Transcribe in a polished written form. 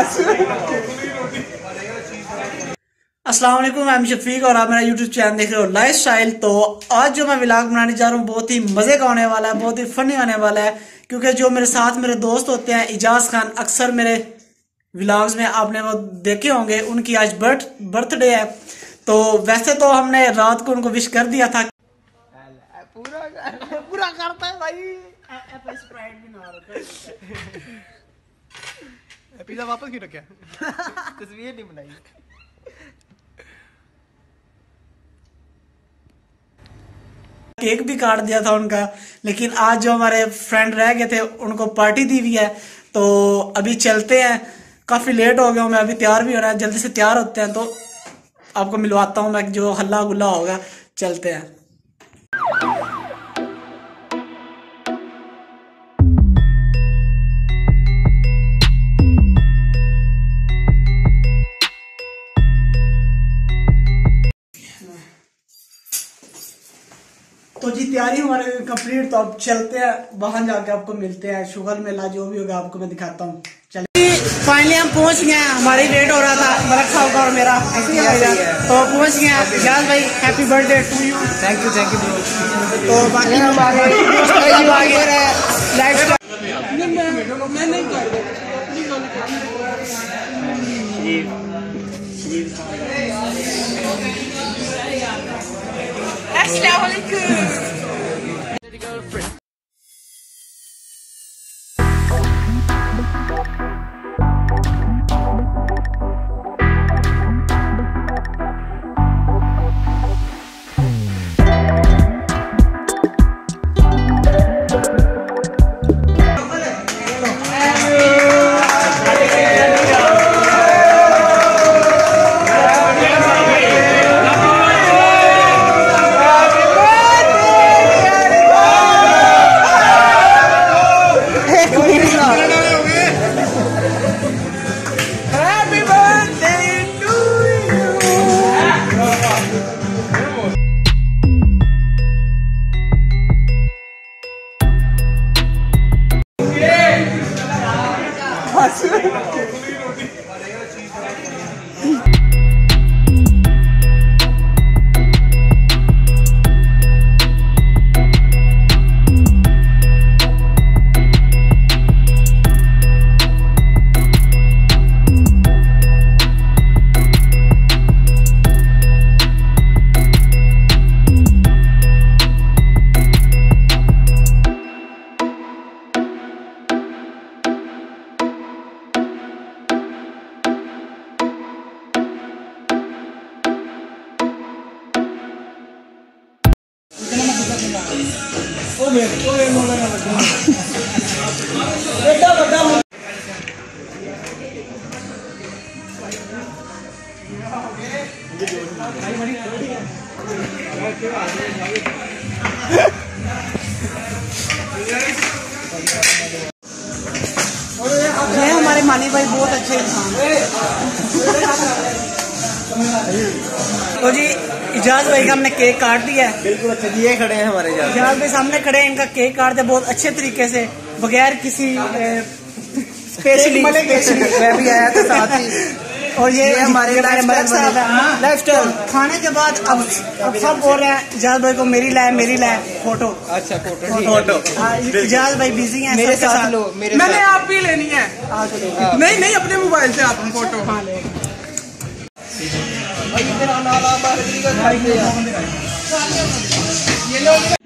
अस्सलाम वालेकुम, मैं शफीक और आप मेरा यूट्यूब चैनल देख रहे हो लाइफ स्टाइल। तो आज जो मैं व्लॉग बनाने जा रहा हूँ बहुत ही मजे का होने वाला है, बहुत ही फनी होने वाला है। क्योंकि जो मेरे साथ मेरे दोस्त होते हैं इजाज खान, अक्सर मेरे व्लॉग्स में आपने वो देखे होंगे। उनकी आज बर्थडे है, तो वैसे तो हमने रात को उनको विश कर दिया था। पूरा करता है भाई। स्प्राइट भी ना पिज़्ज़ा वापस क्यों रखा? तस्वीर नहीं बनाई। केक भी काट दिया था उनका, लेकिन आज जो हमारे फ्रेंड रह गए थे उनको पार्टी दी हुई है। तो अभी चलते हैं, काफी लेट हो गया हूँ मैं, अभी तैयार भी हो रहा है। जल्दी से तैयार होते हैं तो आपको मिलवाता हूँ मैं, जो हल्ला गुल्ला होगा। चलते हैं। तो जी तैयारी हमारे कंप्लीट, तो अब चलते हैं वहां जाके आपको मिलते हैं। शुगर मेला जो भी होगा आपको मैं दिखाता हूँ। चलिए फाइनली हम पहुंच गए हैं, हमारी वेट हो रहा था बरक साहब का और मेरा, तो पहुंच गए हैं। इजाज भाई happy birthday to you. Thank you bro. तो बाकी अस्सलाम वालेकुम। ये हमारे मानी भाई बहुत अच्छे इंसान। तो जी इजाज भाई का हमने केक काट दिया है। बिल्कुल अच्छा, ये खड़े हैं हमारे इजाज भाई सामने खड़े हैं, इनका केक काट दिया बहुत अच्छे तरीके से, बगैर किसी स्पेशली मैं भी आया था साथ ही। और ये हमारे लाइफस्टाइल खाने के बाद अब सब बोल रहे हैं इजाज भाई को मेरी लाए फोटो। अच्छा फोटो। इजाज भाई बिजी हैं मेरे साथ लो। मैंने आप भी लेनी है। नहीं अपने मोबाइल से आप फोटो। हाँ ले। ये लोग